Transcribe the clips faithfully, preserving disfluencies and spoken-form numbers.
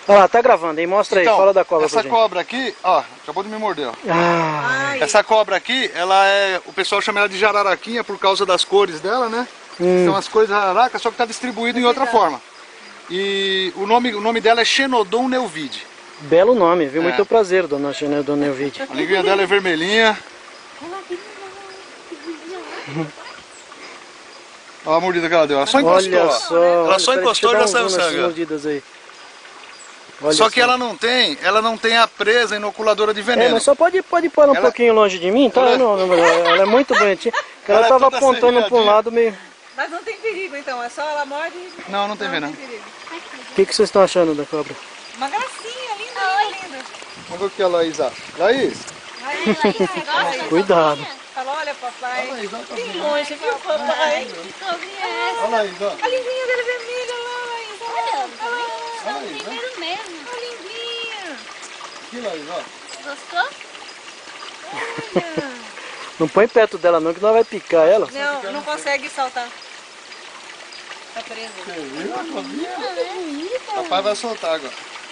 Olha lá, tá gravando, hein? Mostra aí, então, fala da cobra pra essa gente. cobra aqui, ó, acabou de me morder, ó. Ah, Essa cobra aqui, ela é, o pessoal chama ela de jararaquinha por causa das cores dela, né? hum. São as cores jararaca, só que tá distribuído em outra forma. E o nome, o nome dela é Xenodon neuvide. Belo nome, viu? É. Muito prazer, dona Xenodon neuvide. A linguinha dela é vermelhinha. Olha a mordida que ela deu, ela só encostou. Olha ó. só, ela olha, só peraí, encostou e deixa já eu dar um saiu zoom nessas sangue. ó. mordidas aí. Olha Só que só. ela não tem, ela não tem a presa inoculadora de É, veneno. mas só pode, pode pôr ela um Ela- pouquinho longe de mim, tá? Ela- Não, não, ela é muito bonitinha. Porque ela, Ela é tava toda apontando pra um serrilhadinha. lado meio... Mas não tem perigo então, é só ela morde e... Não, não tem veneno. perigo. O que, que vocês estão achando da cobra? Uma gracinha, linda, linda, linda. Vamos ver o que a Laís acha. Laís? Aí, Laís, você gosta? Cuidado. Fala, olha papai. Laís, olha pra Bem mim. longe, viu papai? Que cobrinha é essa? Olha a Laís, ó. A linguinha dele é vermelha, lá, Laís. Olha, Olha lá. são o primeiro mesmo. A linguinha. Aqui, Laís, ó. Gostou? Olha. Não põe perto dela não, que nós vai picar ela. Não, não consegue saltar. Tá presa. Você viu a cobrinha? Bonita. Papai vai soltar agora.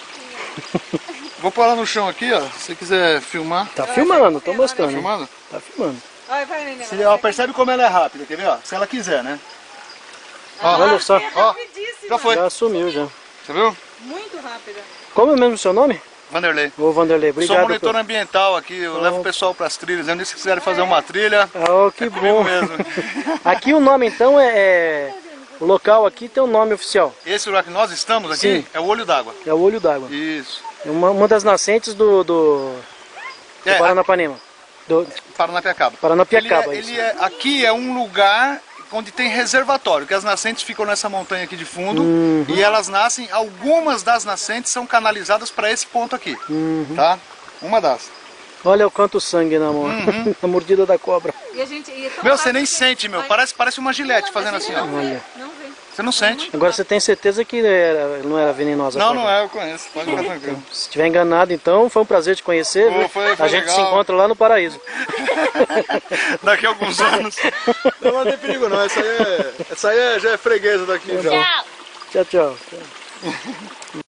Vou pôr ela no chão aqui, ó. Se você quiser filmar. Tá filmando, tô Tá mostrando. filmando? Tá filmando. Vai, vai, neném. Se, ó, percebe como ela é rápida, quer ver? Ó? Se ela quiser, né? Ó, Olha só, ó, Rapidíssima. já foi. já sumiu já. Você viu? Muito rápida. Como é mesmo o seu nome? Vanderlei. Ô Vanderlei, Sou obrigado. monitor por- ambiental aqui, eu levo o pessoal para as trilhas. Eu disse que quiserem fazer uma trilha, Ah, que comigo bom. mesmo. Aqui o nome então é, é... O local aqui tem um nome oficial. Esse lugar que nós estamos aqui Sim. é o Olho d'Água. É o Olho d'Água. Isso. É uma, uma das nascentes do, do, do É, Paranapanema. Do Paranapiacaba. Paranapiacaba, Ele é, isso. ele é, aqui é um lugar onde tem reservatório, que as nascentes ficam nessa montanha aqui de fundo Uhum. e elas nascem, algumas das nascentes são canalizadas para esse ponto aqui, Uhum. tá? Uma das. Olha o quanto sangue na mão. Uhum. A mordida da cobra. E a gente... E é tão Meu, você rápido nem que- sente, meu, Vai. parece, parece uma gilete fazendo assim, ó. Olha. Não vem. Você não sente. Agora você tem certeza que era, não era venenosa? a Não, cobra? não é, eu conheço, pode ficar tranquilo. Se estiver enganado, então, foi um prazer te conhecer. Pô, viu? foi- foi a gente legal. se encontra lá no paraíso. Daqui a alguns anos. Não, não tem perigo não, essa aí, é, essa aí é, já é freguesa daqui já. Tchau. Tchau, tchau. tchau.